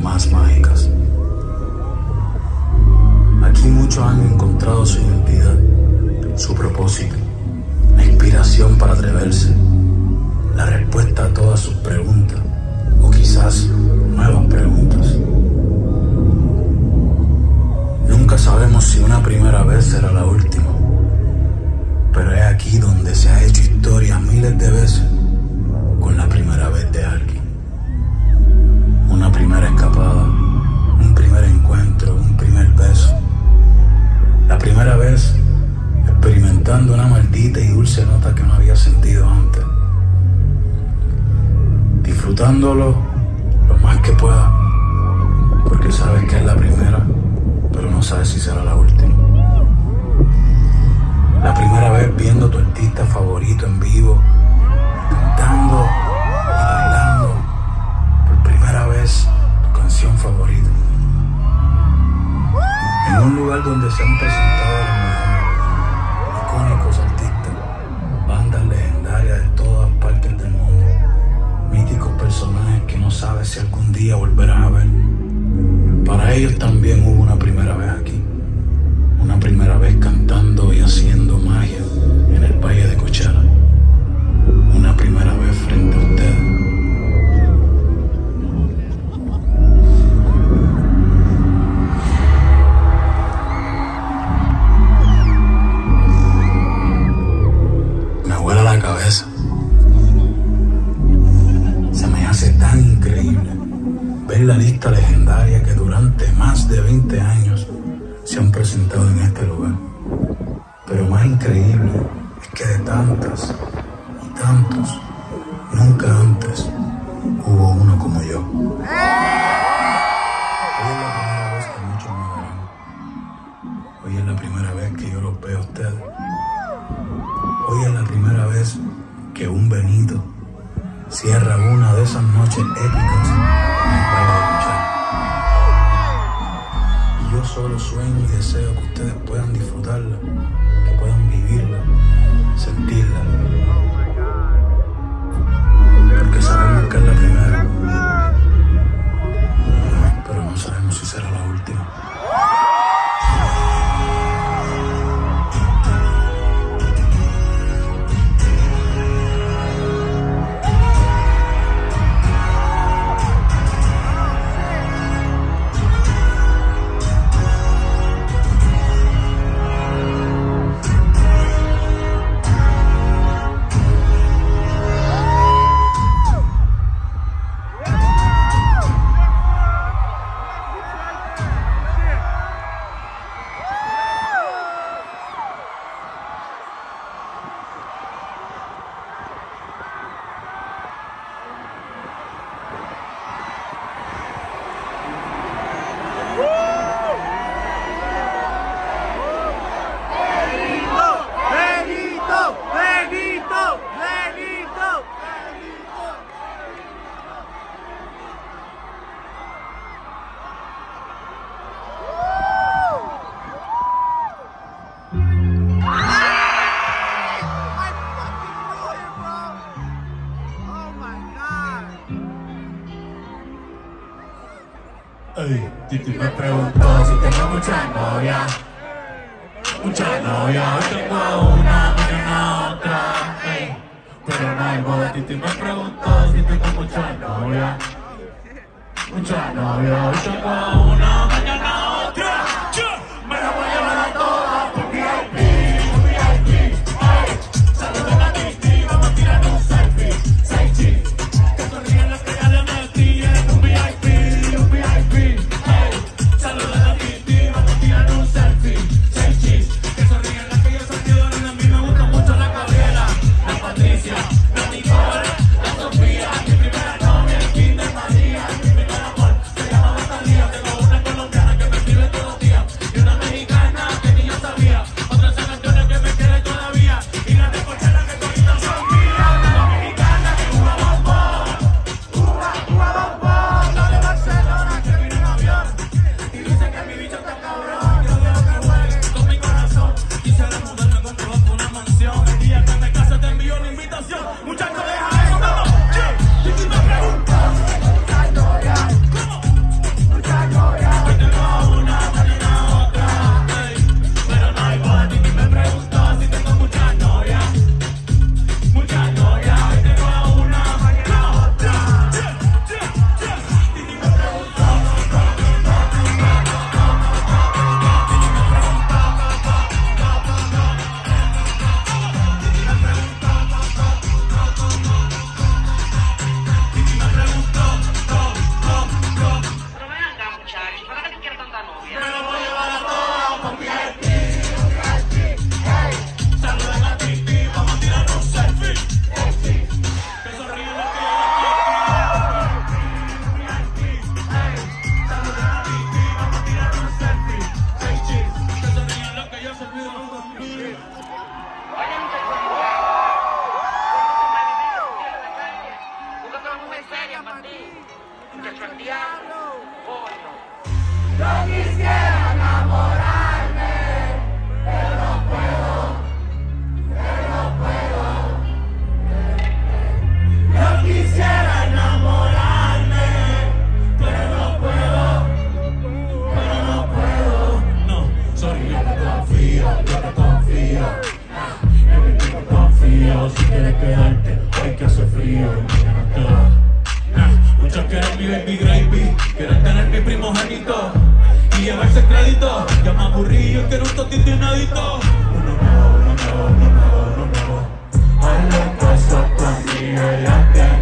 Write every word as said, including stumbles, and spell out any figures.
más mágicas. Aquí muchos han encontrado su identidad, su propósito, la inspiración para atreverse, la respuesta a todas sus preguntas, o quizás nuevas preguntas. Nunca sabemos si una primera vez será la última, pero es aquí donde se ha hecho historia miles de veces con la primera vez de alguien. Una primera escapada, un primer encuentro, un primer beso. La primera vez experimentando una maldita y dulce nota que no había sentido antes. Disfrutándolo lo más que pueda, porque sabes que es la primera, pero no sabes si será la última. La primera vez viendo a tu artista favorito en vivo, cantando y bailando por primera vez tu canción favorita. En un lugar donde se han presentado los mejores, icónicos artistas, bandas legendarias de todas partes del mundo, míticos personajes que no sabes si algún día volverás a ver. Para ellos también hubo una primera vez aquí, una primera vez cantando y haciendo magia en el Valle de Coachella, una primera vez frente a ustedes. Me vuela la cabeza. Se me hace tan increíble ver la lista legendaria que durante más de veinte años se han presentado en este lugar. Pero más increíble es que de tantas y tantos, nunca antes hubo uno como yo. Hoy es la primera vez que muchos me verán. Hoy es la primera vez que yo los veo a ustedes. Hoy es la primera vez que un Benito cierra una de esas noches épicas en el Valle de Coachella. Y yo solo sueño y deseo que ustedes puedan disfrutarla, que puedan vivirla, sentirla. Porque sabemos que es la primera, pero no sabemos si será la última. Ey, Titi me preguntó si tengo mucha novia. Mucha novia, hoy tengo una, mañana otra. Ey, pero no hay boda. Titi me preguntó si tengo mucha novia. Mucha novia, hoy tengo una, mañana otra. Me la voy a llevar a todas por V I P, V I P. Ey, saluden a Titi, vamos a tirar un selfie. Say cheese, que sonríen las que ya le metí en un V I P, un V I P. Ey, saluden a Titi, vamos a tirar un selfie. Say cheese, que sonríen las que ya salieron. A mí me gusta mucho la Gabriela, la Patricia, la Nicole, la Sofía. Mi primera novia, el Kinder María. Mi primer amor se llama Natalia. Tengo una colombiana. Yo quisiera enamorarme, pero no puedo, pero no puedo. Yo quisiera enamorarme, pero no puedo, pero no puedo. No, sorry, yo te confío, yo te confío. En mí te confío, si quieres quedarte, hay que hacer frío y mañana te va. Muchos quieren mi baby gravy, quieren tener mi primogénito y llevarse crédito. Ya me aburrí, yo quiero un totito y nadito. Uno nuevo, uno nuevo, uno nuevo, uno nuevo. Hazle caso conmigo y la que